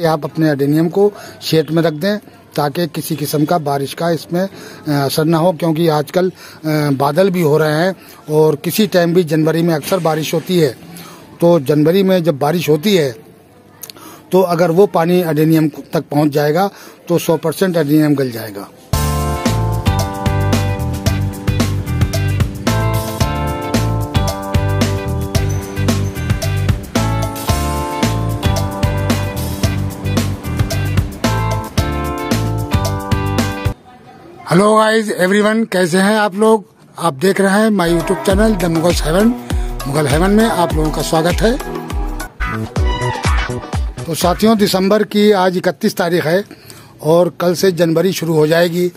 आप अपने एडेनियम को शेड में रख दें ताकि किसी किस्म का बारिश का इसमें असर ना हो, क्योंकि आजकल बादल भी हो रहे हैं और किसी टाइम भी जनवरी में अक्सर बारिश होती है। तो जनवरी में जब बारिश होती है तो अगर वो पानी एडेनियम तक पहुंच जाएगा तो 100% एडेनियम गल जाएगा। हेलो गाइस एवरीवन, कैसे हैं आप लोग? आप देख रहे हैं my YouTube channel the Mughals heaven. Mughal heaven में आप लोगों का स्वागत है। तो साथियों, दिसंबर की आज 31 तारीख है और कल से जनवरी शुरू हो जाएगी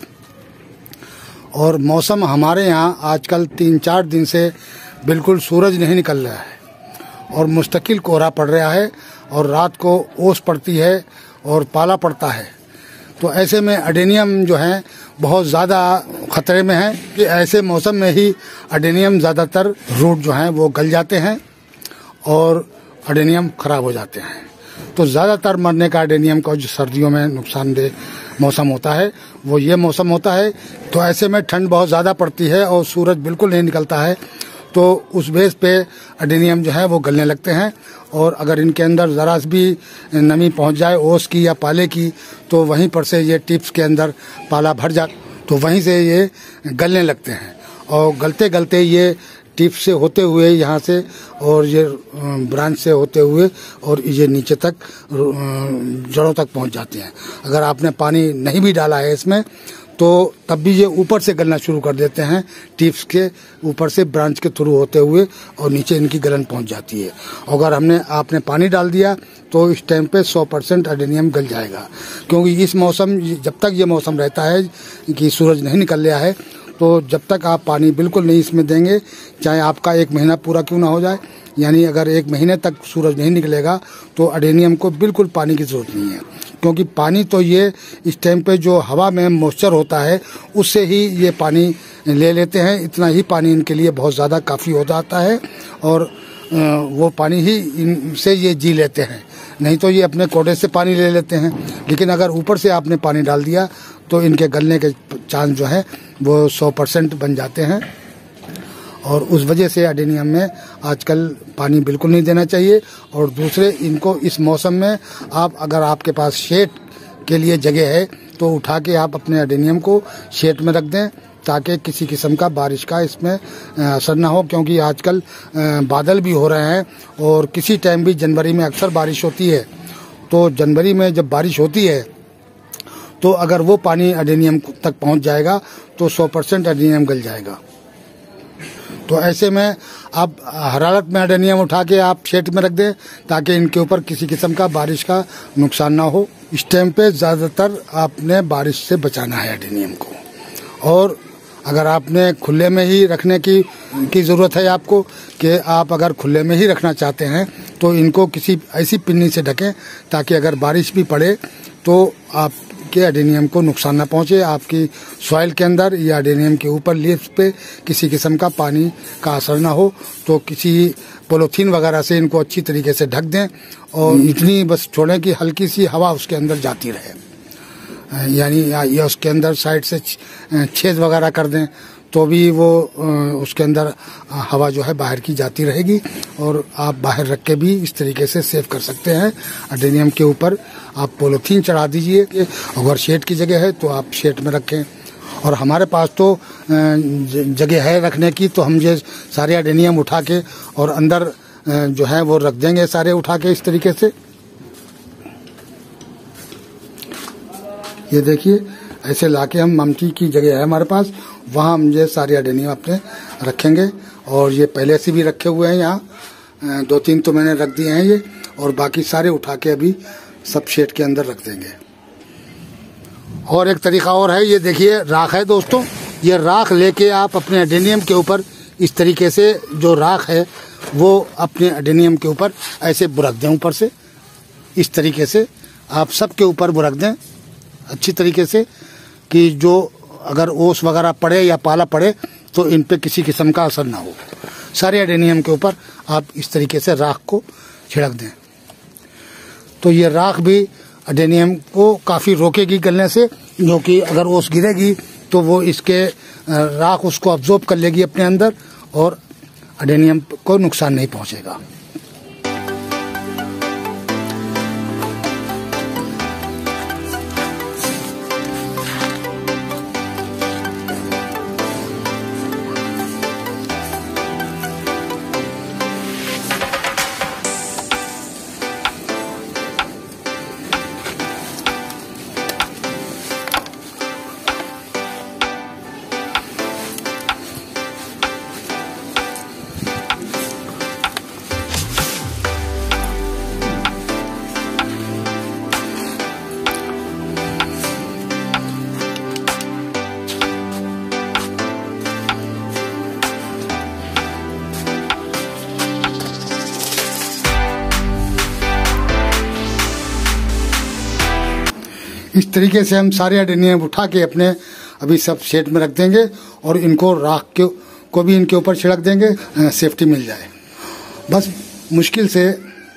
और मौसम हमारे यहाँ आजकल 3-4 दिन से बिल्कुल सूरज नहीं निकल रहा है और मुस्तकिल कोहरा पड़ रहा है और रात को ओस पड़ती है और पाला पड़ता है। तो ऐसे में एडेनियम जो है बहुत ज़्यादा खतरे में है कि ऐसे मौसम में ही एडेनियम ज़्यादातर रूट जो हैं वो गल जाते हैं और एडेनियम ख़राब हो जाते हैं। तो ज़्यादातर मरने का एडेनियम का जो सर्दियों में नुकसानदेह मौसम होता है वो ये मौसम होता है। तो ऐसे में ठंड बहुत ज़्यादा पड़ती है और सूरज बिल्कुल नहीं निकलता है, तो उस बेस पे एडेनियम जो है वो गलने लगते हैं और अगर इनके अंदर ज़रा भी नमी पहुंच जाए ओस की या पाले की तो वहीं पर से ये टिप्स के अंदर पाला भर जा तो वहीं से ये गलने लगते हैं और गलते गलते ये टिप से होते हुए यहाँ से और ये ब्रांच से होते हुए और ये नीचे तक जड़ों तक पहुँच जाते हैं। अगर आपने पानी नहीं भी डाला है इसमें तो तब भी ये ऊपर से गलना शुरू कर देते हैं, टिप्स के ऊपर से ब्रांच के थ्रू होते हुए और नीचे इनकी गलन पहुंच जाती है। अगर आपने पानी डाल दिया तो इस टाइम पे 100% एडेनियम गल जाएगा, क्योंकि इस मौसम जब तक ये मौसम रहता है कि सूरज नहीं निकल रहा है तो जब तक आप पानी बिल्कुल नहीं इसमें देंगे, चाहे आपका 1 महीना पूरा क्यों ना हो जाए, यानी अगर 1 महीने तक सूरज नहीं निकलेगा तो एडेनियम को बिल्कुल पानी की जरूरत नहीं है, क्योंकि पानी तो ये इस टाइम पे जो हवा में मॉइस्चर होता है उससे ही ये पानी ले लेते हैं। इतना ही पानी इनके लिए बहुत ज़्यादा काफ़ी हो जाता है और वो पानी ही इनसे ये जी लेते हैं, नहीं तो ये अपने कोड़े से पानी ले लेते हैं। लेकिन अगर ऊपर से आपने पानी डाल दिया तो इनके गलने के चांस जो है वो 100% बन जाते हैं और उस वजह से एडेनियम में आजकल पानी बिल्कुल नहीं देना चाहिए। और दूसरे, इनको इस मौसम में आप अगर आपके पास शेड के लिए जगह है तो उठा के आप अपने एडेनियम को शेड में रख दें ताकि किसी किस्म का बारिश का इसमें असर ना हो, क्योंकि आजकल बादल भी हो रहे हैं और किसी टाइम भी जनवरी में अक्सर बारिश होती है। तो जनवरी में जब बारिश होती है तो अगर वो पानी एडेनियम तक पहुंच जाएगा तो 100% एडेनियम गल जाएगा। तो ऐसे में आप हर हालत में एडेनियम उठा के आप शेड में रख दें ताकि इनके ऊपर किसी किस्म का बारिश का नुकसान ना हो। इस टाइम पे ज़्यादातर आपने बारिश से बचाना है एडेनियम को। और अगर आपने खुले में ही रखने की ज़रूरत है आपको, कि आप अगर खुले में ही रखना चाहते हैं तो इनको किसी ऐसी पिन्नी से ढकें ताकि अगर बारिश भी पड़े तो आपके एडेनियम को नुकसान ना पहुंचे, आपकी सॉइल के अंदर या एडेनियम के ऊपर लीव्स पे किसी किस्म का पानी का असर ना हो। तो किसी पॉलीथीन वगैरह से इनको अच्छी तरीके से ढक दें और इतनी बस छोड़ें कि हल्की सी हवा उसके अंदर जाती रहे, यानी या उसके अंदर साइड से छेद वगैरह कर दें तो भी वो उसके अंदर हवा जो है बाहर की जाती रहेगी और आप बाहर रख के भी इस तरीके से सेव कर सकते हैं। एडेनियम के ऊपर आप पॉलीथीन चढ़ा दीजिए, अगर शेड की जगह है तो आप शेड में रखें। और हमारे पास तो जगह है रखने की, तो हम ये सारे एडेनियम उठा के और अंदर जो है वो रख देंगे सारे उठा के इस तरीके से। ये देखिए, ऐसे लाके हम ममटी की जगह है हमारे पास, वहाँ हम ये सारे एडेनियम अपने रखेंगे। और ये पहले से भी रखे हुए हैं यहाँ, 2-3 तो मैंने रख दिए हैं ये, और बाकी सारे उठा के अभी सब शेड के अंदर रख देंगे। और एक तरीका और है, ये देखिए राख है दोस्तों, ये राख लेके आप अपने एडेनियम के ऊपर इस तरीके से जो राख है वो अपने एडेनियम के ऊपर ऐसे बुरक दें, ऊपर से इस तरीके से आप सब के ऊपर बुरक दें अच्छी तरीके से, कि जो अगर ओस वगैरह पड़े या पाला पड़े तो इन पे किसी किस्म का असर ना हो। सारे एडेनियम के ऊपर आप इस तरीके से राख को छिड़क दें। तो ये राख भी एडेनियम को काफ़ी रोकेगी गलने से, जो कि अगर ओस गिरेगी तो वो इसके राख उसको अब्जॉर्ब कर लेगी अपने अंदर और एडेनियम को नुकसान नहीं पहुंचेगा। इस तरीके से हम सारे एडेनियम उठा के अपने अभी सब शेड में रख देंगे और इनको राख को भी इनके ऊपर छिड़क देंगे, सेफ्टी मिल जाए। बस मुश्किल से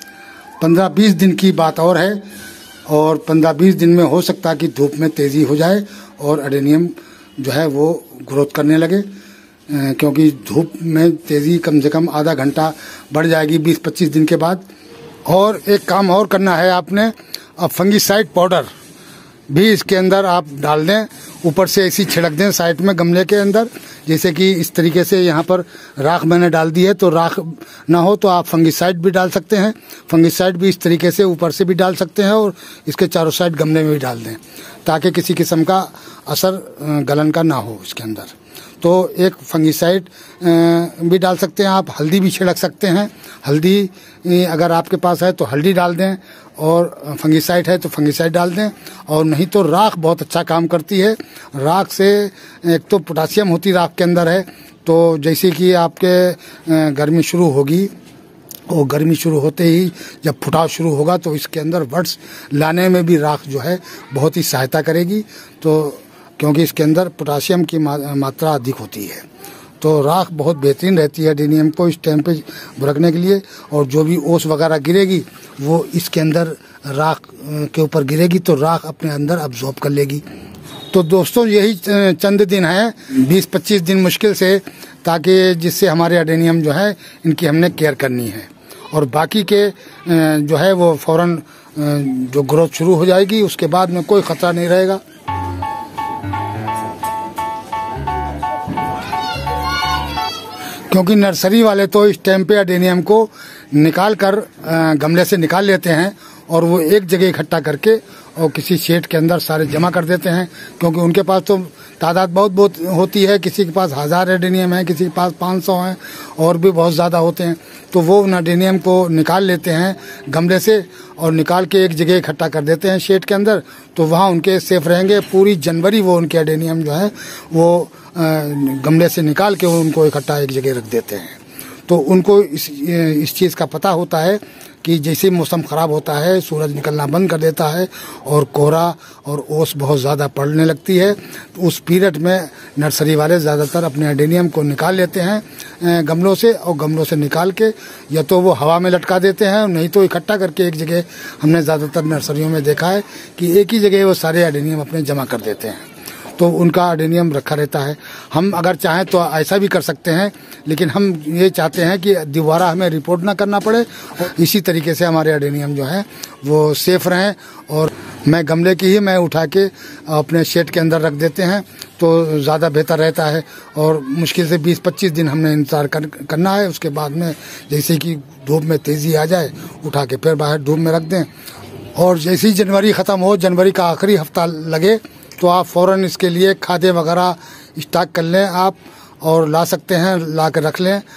15-20 दिन की बात और है, और 15-20 दिन में हो सकता है कि धूप में तेज़ी हो जाए और एडेनियम जो है वो ग्रोथ करने लगे, क्योंकि धूप में तेज़ी कम से कम आधा घंटा बढ़ जाएगी 20-25 दिन के बाद। और एक काम और करना है आपने, अब फंगीसाइड पाउडर भी इसके अंदर आप डाल दें, ऊपर से ऐसी छिड़क दें साइड में गमले के अंदर, जैसे कि इस तरीके से यहाँ पर राख मैंने डाल दी है, तो राख ना हो तो आप फंगीसाइड भी डाल सकते हैं। फंगीसाइड भी इस तरीके से ऊपर से भी डाल सकते हैं और इसके चारों साइड गमले में भी डाल दें, ताकि किसी किस्म का असर गलन का ना हो इसके अंदर। तो एक फंगीसाइड भी डाल सकते हैं आप, हल्दी भी छिड़क सकते हैं। हल्दी अगर आपके पास है तो हल्दी डाल दें, और फंगीसाइड है तो फंगीसाइड डाल दें, और नहीं तो राख बहुत अच्छा काम करती है। राख से एक तो पोटासियम होती राख के अंदर है, तो जैसे कि आपके गर्मी शुरू होगी, और गर्मी शुरू होते ही जब फुटाव शुरू होगा तो इसके अंदर वर्ड्स लाने में भी राख जो है बहुत ही सहायता करेगी, तो क्योंकि इसके अंदर पोटासियम की मात्रा अधिक होती है। तो राख बहुत बेहतरीन रहती है एडेनियम को इस टाइम पे रखने के लिए, और जो भी ओस वगैरह गिरेगी वो इसके अंदर राख के ऊपर गिरेगी, तो राख अपने अंदर अब्जॉर्ब कर लेगी। तो दोस्तों यही चंद दिन हैं, 20-25 दिन मुश्किल से, ताकि जिससे हमारे एडेनियम जो है इनकी हमने केयर करनी है, और बाकी के जो है वो फौरन जो ग्रोथ शुरू हो जाएगी, उसके बाद में कोई खतरा नहीं रहेगा। क्योंकि नर्सरी वाले तो इस टाइम पे एडेनियम को निकाल कर गमले से निकाल लेते हैं और वो एक जगह इकट्ठा करके और किसी शेड के अंदर सारे जमा कर देते हैं, क्योंकि उनके पास तो तादाद बहुत होती है। किसी के पास 1000 एडेनियम है, किसी के पास 500 हैं, और भी बहुत ज़्यादा होते हैं। तो वो उन एडेनियम को निकाल लेते हैं गमले से और निकाल के एक जगह इकट्ठा कर देते हैं शेड के अंदर, तो वहाँ उनके सेफ रहेंगे। पूरी जनवरी वो उनके एडेनियम जो है वो गमले से निकाल के उनको इकट्ठा एक जगह रख देते हैं। तो उनको इस चीज़ का पता होता है कि जैसे मौसम ख़राब होता है, सूरज निकलना बंद कर देता है और कोहरा और ओस बहुत ज़्यादा पड़ने लगती है, तो उस पीरियड में नर्सरी वाले ज़्यादातर अपने एडेनियम को निकाल लेते हैं गमलों से, और गमलों से निकाल के या तो वो हवा में लटका देते हैं, नहीं तो इकट्ठा करके एक जगह, हमने ज़्यादातर नर्सरियों में देखा है कि एक ही जगह वो सारे एडेनियम अपने जमा कर देते हैं, तो उनका एडेनियम रखा रहता है। हम अगर चाहें तो ऐसा भी कर सकते हैं, लेकिन हम ये चाहते हैं कि दोबारा हमें रिपोर्ट ना करना पड़े, और इसी तरीके से हमारे एडेनियम जो है वो सेफ रहें। और मैं गमले की ही मैं उठा के अपने शेड के अंदर रख देते हैं, तो ज़्यादा बेहतर रहता है। और मुश्किल से 20-25 दिन हमने इंतज़ार करना है। उसके बाद में जैसे कि धूप में तेज़ी आ जाए, उठा के फिर बाहर धूप में रख दें, और जैसे ही जनवरी ख़त्म हो, जनवरी का आखिरी हफ्ता लगे, तो आप फ़ौरन इसके लिए खादें वगैरह स्टॉक कर लें आप, और ला सकते हैं, ला कर रख लें,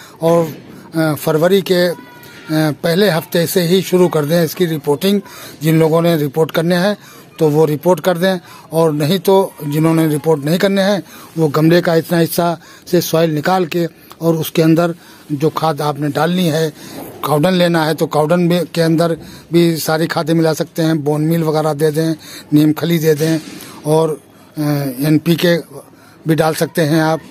और फरवरी के पहले हफ्ते से ही शुरू कर दें इसकी रिपोर्टिंग। जिन लोगों ने रिपोर्ट करने हैं तो वो रिपोर्ट कर दें, और नहीं तो जिन्होंने रिपोर्ट नहीं करने हैं वो गमले का इतना हिस्सा से सॉइल निकाल के और उसके अंदर जो खाद आपने डालनी है, काउडन लेना है तो काउडन के अंदर भी सारी खादें मिला सकते हैं। बोन मील वगैरह दे दें, नीम खली दे दें, और NPK भी डाल सकते हैं आप,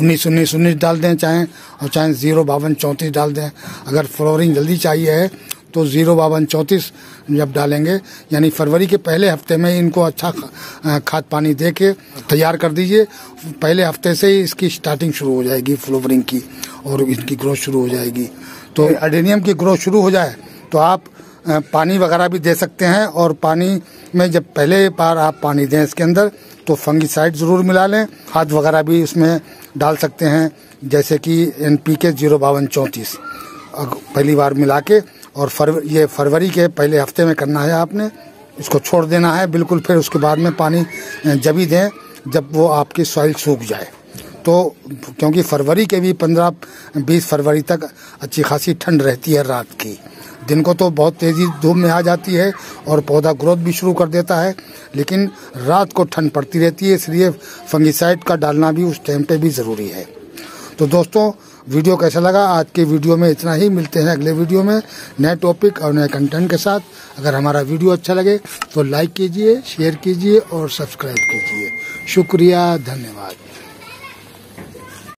19-19-19 डाल दें चाहें, और चाहें 0-52-34 डाल दें। अगर फ्लोरिंग जल्दी चाहिए है तो 05234 जब डालेंगे, यानी फरवरी के पहले हफ्ते में इनको अच्छा खाद पानी दे के तैयार कर दीजिए। पहले हफ्ते से ही इसकी स्टार्टिंग शुरू हो जाएगी फ्लावरिंग की और इनकी ग्रोथ शुरू हो जाएगी। तो एडेनियम की ग्रोथ शुरू हो जाए तो आप पानी वगैरह भी दे सकते हैं, और पानी में जब पहले बार आप पानी दें इसके अंदर तो फंगिसाइड ज़रूर मिला लें। खाद वगैरह भी इसमें डाल सकते हैं, जैसे कि NPK 05234 पहली बार मिला के, और ये फरवरी के पहले हफ्ते में करना है आपने। इसको छोड़ देना है बिल्कुल, फिर उसके बाद में पानी जब ही दें जब वो आपकी सॉइल सूख जाए। तो क्योंकि फरवरी के भी 15-20 फरवरी तक अच्छी खासी ठंड रहती है रात की, दिन को तो बहुत तेज़ी धूप में आ जाती है और पौधा ग्रोथ भी शुरू कर देता है, लेकिन रात को ठंड पड़ती रहती है, इसलिए फंगिसाइड का डालना भी उस टाइम पे भी ज़रूरी है। तो दोस्तों, वीडियो कैसा लगा? आज के वीडियो में इतना ही। मिलते हैं अगले वीडियो में नए टॉपिक और नए कंटेंट के साथ। अगर हमारा वीडियो अच्छा लगे तो लाइक कीजिए, शेयर कीजिए और सब्सक्राइब कीजिए। शुक्रिया, धन्यवाद।